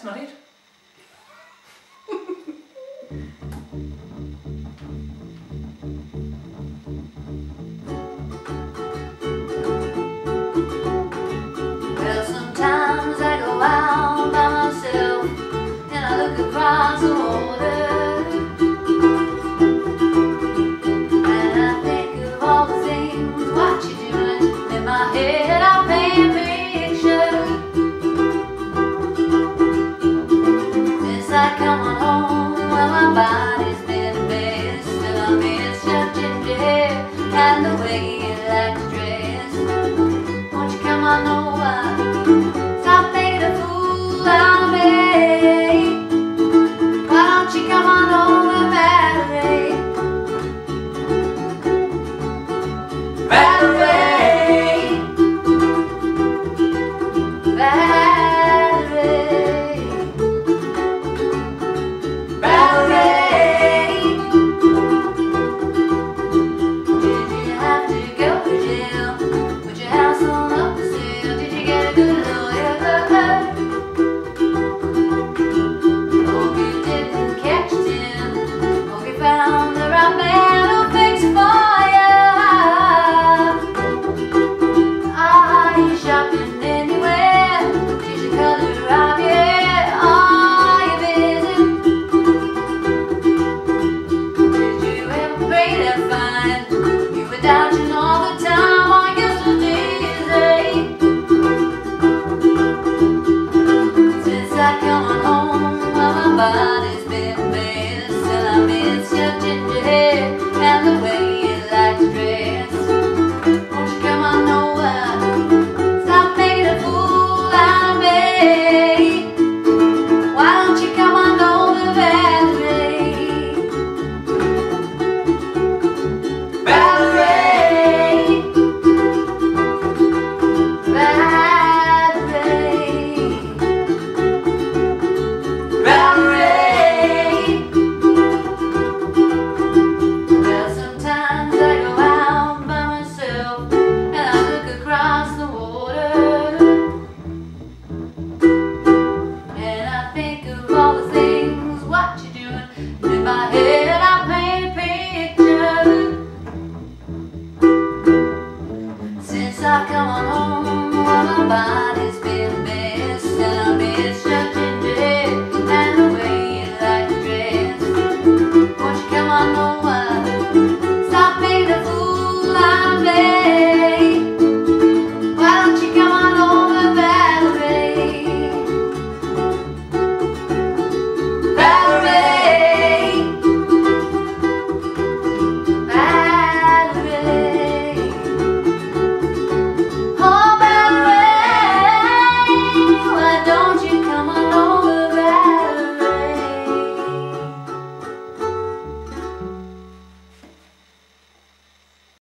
that's not it. Well, sometimes I go out by myself and I look across the water, and I think of all the things what you're doing. In my head I paint pictures. Since I come on home, well, my body's been a mess, and I miss your ginger hair and the way you like to dress. Won't you come on over, stop making a fool out of me. Why don't you come on over, Valerie? Valerie, Valerie, Valerie. Did you have to go to jail? Put your house on up for sale? Did you get a good lawyer? Hope you didn't catch him. Hope you found the right man who'll fix it for you. Are you shopping anywhere? Change the color of your hair. Are you busy? Did you ever pray to find you were doubting all the time? I guess so dizzy. Since I come on home, well, my body's been a mess, and I miss your ginger hair and the way you like to dress. Won't you come on over, stop making a fool out of me. Why don't you come on over, Valerie? Valerie, Valerie, Valerie. Well, sometimes I go out by myself and I look across the water, and I think of all the things what you're doing. And in my head I paint pictures. Since I come on home, well, my body's been a mess.